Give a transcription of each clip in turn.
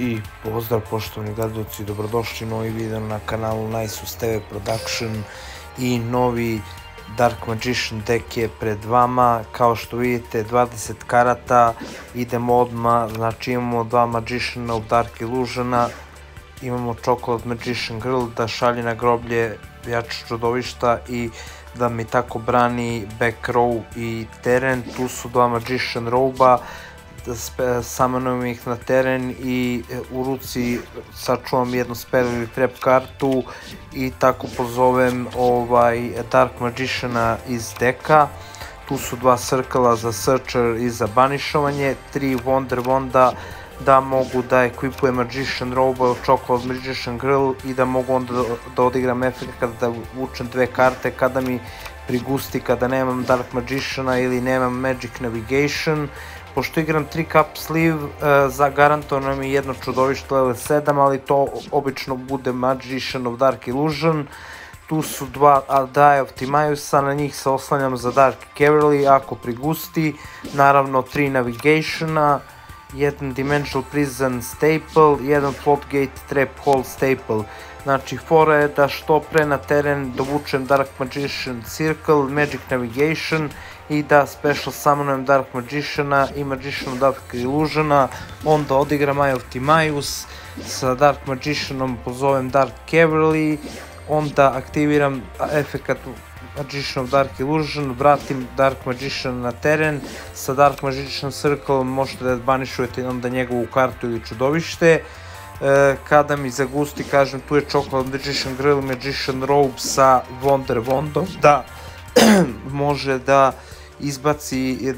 I pozdrav poštovani gledalci, dobrodošli novi video na kanalu Niceus TV Production i novi Dark Magician deck je pred vama. Kao što vidite 20 karata, idemo odmah, znači imamo dva Magiciana of Dark Illusiona, imamo Chocolate Magician Girl da šalje na groblje jače čudovišta i da mi tako brani back row i teren. Tu su dva Magician Roba, summonujem ih na teren i u ruci sačuvam jednu spell ili trap kartu i tako pozovem Dark Magiciana iz deka. Tu su dva cirkla za searcher i za banišovanje, tri Wonder Wanda da mogu da equipujem Magician Roba ili Chocolate Magician Girl i da mogu onda da odigram efekt kada vučem dve karte kada mi prigusti, kada nemam Dark Magiciana ili nemam Magic Navigation. Pošto igram 3 cup sleeve, zagarantovano mi jedno čudovište level 7, ali to obično bude Magician of Dark Illusion. Tu su dva Die of Timaiusa, na njih se oslanjam za Dark Cavalry ako prigusti. Naravno 3 Navigationa, jedan Dimensional Prison staple, jedan Floodgate Trap Hole staple. Znači fora je da što pre na teren dovučem Dark Magician Circle, Magic Navigation i da special summonujem Dark Magiciana i Magician of Dark Illusiona, onda odigram Eye of Timaius, sa Dark Magicianom pozovem Dark Cavalry, onda aktiviram efekat Magician of Dark Illusion, vratim Dark Magician na teren, sa Dark Magician Circle možete da banišujete onda njegovu kartu ili čudovište. Kada mi zagusti, kažem, tu je Chocolate Magician Girl, Magician Robe sa Wonder Wandom, da može da izbaci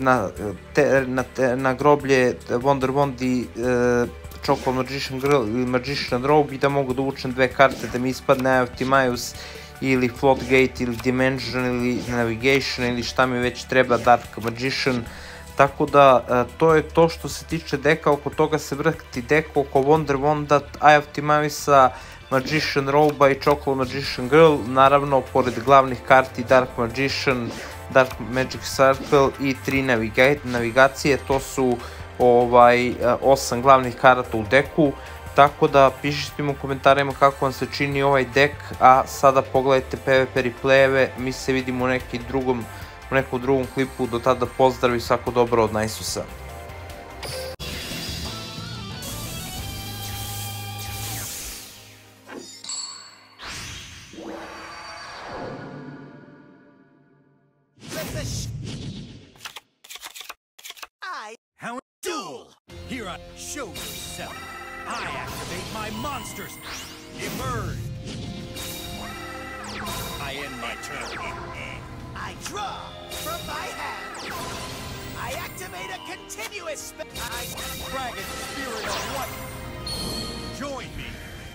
na groblje Wonder Wand i Chocolate Magician Girl ili Magician Robe i da mogu da učem dve karte da mi ispadne Eye of Timaius ili Floodgate ili Dimension ili Navigation ili šta mi već treba Dark Magician. Tako da to je to što se tiče deka, oko toga se vrti dek, oko Wonder Wanda, Eye of Timaiusa, Magician Roba i Chocolate Magician Girl, naravno pored glavnih karti Dark Magician, Dark Magic Circle i 3 navigacije, to su 8 glavnih karata u deku. Tako da pišite mi u komentarima kako vam se čini ovaj dek, a sada pogledajte PvP replayeve, mi se vidimo u nekom drugom klipu, do tada pozdrav i svako dobro od Niceusa. How duel! Here I show yourself. I activate my monsters. Emerge. I end my turn. I draw from my hand. I activate a continuous spell. Dragon Spirit of White. Join me.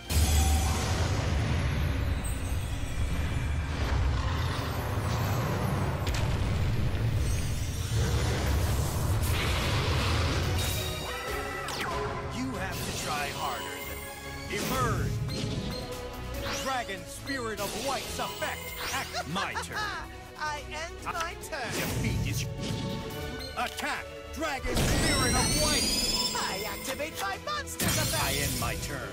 Try harder than emerge. Dragon Spirit of White's effect. Act my turn. I end my turn. Defeat is attack. Dragon Spirit of White. I activate my monster's effect. I end my turn.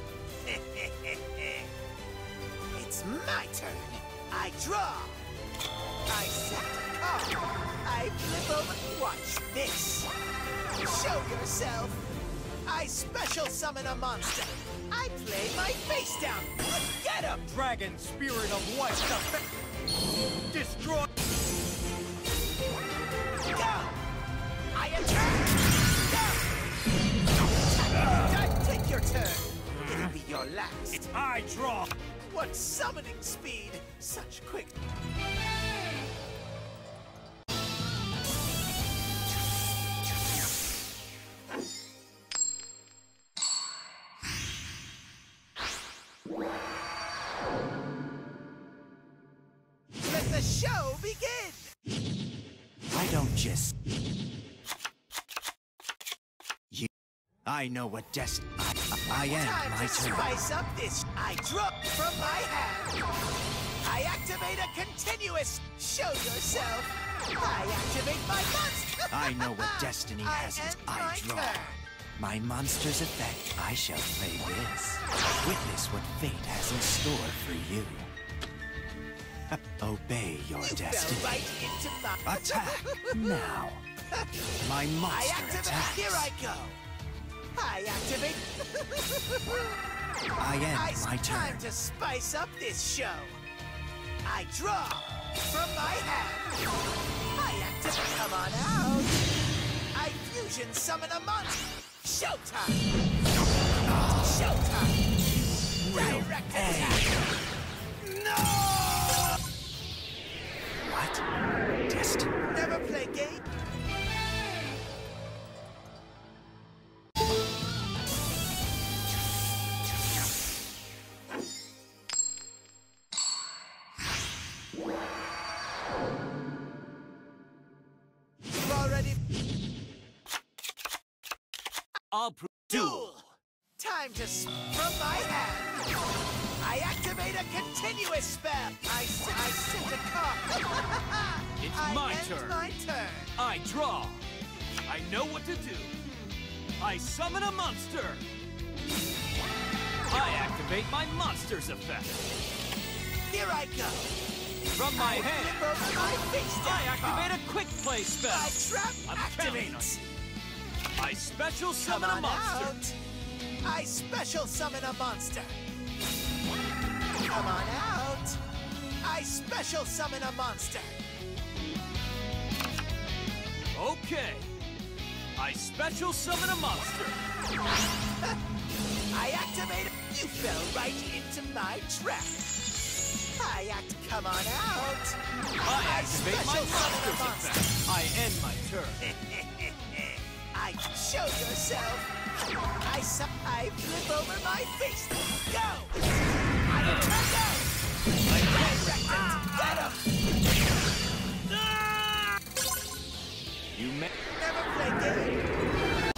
It's my turn. I draw. I set a card. I flip over. Watch this. Show yourself. I special summon a monster. I play my face down. Get him! Dragon Spirit of White's effect. Destroy. Go! I attack! Go! Take your turn. It'll be your last. I draw. What summoning speed! Such quick. Let the show begin! I don't just... I know what I end my turn. Spice up this. I draw from my hand. I activate a continuous. Show yourself. I activate my monster. I know what destiny has. I draw. my monster's effect, I shall play this. Witness what fate has in store for you. Obey your You destiny. fell right into my... Attack now. My I monster activate. attacks. Here I go. I activate. I end my Time turn. to spice up this show. I draw from my hand. I activate. Come on out. I fusion summon a monster. Showtime. Showtime. Direct attack. No. What? Destiny. Never play game. You've already duel. Time to from my hand. I activate a continuous spell. I send a card. It's I my end turn. My turn. I draw. I know what to do. I summon a monster. I activate my monster's effect. Here I go. From my Flip hand, over my face I down activate card. a quick play spell. My trap I'm counting on activates. I special Come summon a on monster. out. I special summon a monster. Come on out. I special summon a monster. Okay. I special summon a monster. I activate. You fell right into my trap. Come on out. I activate my special summon a monster's monster. effect. I end my turn. I show yourself. I flip over my face. Go. I Get him. You may. Never play game.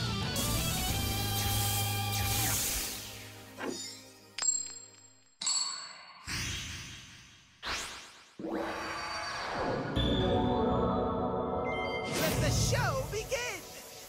Let the show begin.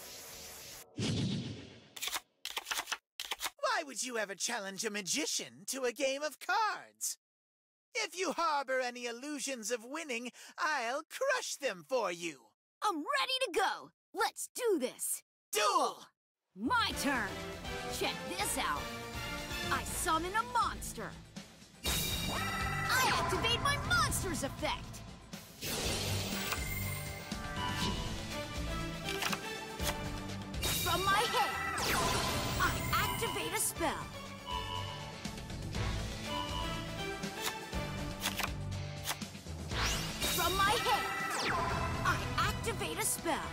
Why would you ever challenge a magician to a game of cards? If you harbor any illusions of winning, I'll crush them for you. I'm ready to go. Let's do this. Duel! My turn. Check this out. I summon a monster. I activate my monster's effect. From my hand, I activate a spell. From my hand, I activate a spell.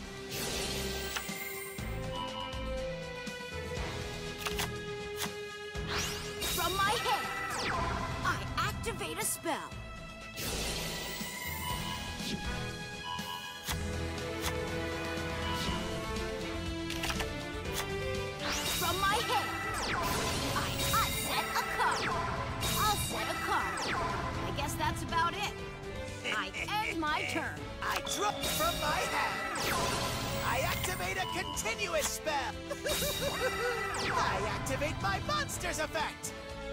From my hand, I activate a spell. From my hand, I set a card. I'll set a card. I guess that's about it. I end my turn. I drop from my hand. I activate a continuous spell. I activate my monster's effect.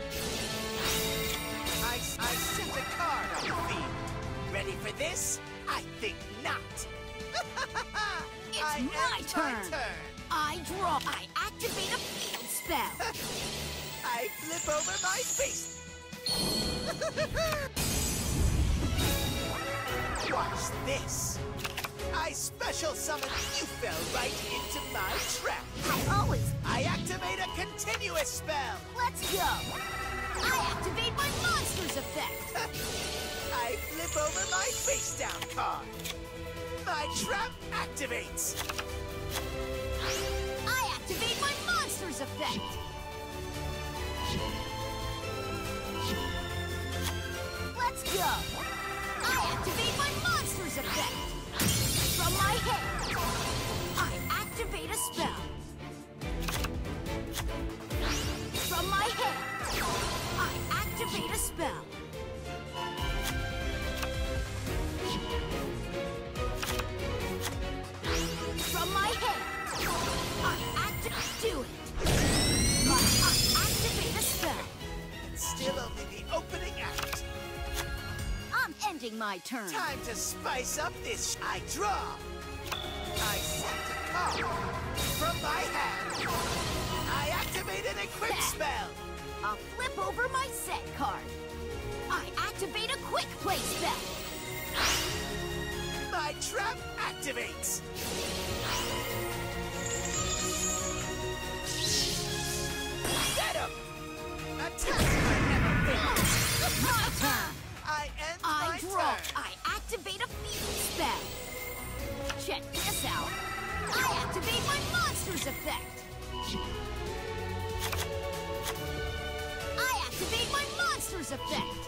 I set a card on the field. Ready for this? I think not. It's I my end turn. I draw. I activate a field spell. I flip over my face. Watch this. I special summon. You fell right into my trap. I activate a continuous spell. Let's go. I activate my monster's effect. I flip over my face down card. My trap activates. I activate my monster's effect. Let's go. I activate my monster's effect. From my hand, I activate a spell. From my hand, I activate a spell. From my hand, I ending my turn. Time to spice up this. I draw. I set a card from my hand. I activate an equip spell. I'll flip over my set card. I activate a quick play spell. My trap activates. Get him! Attack my never fails. My turn. I end I my draw. turn. I activate a feed spell. Check this out. I activate my monster's effect. I activate my monster's effect.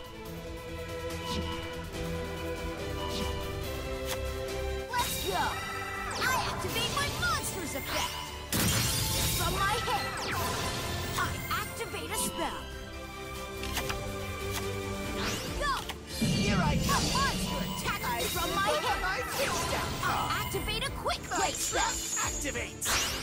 Let's go. I activate my monster's effect. From my hand, I activate a spell. Go! Here I A come. monster attacks I me from flip my over hand. my face down I card. activate a quick My play trap spell. activates.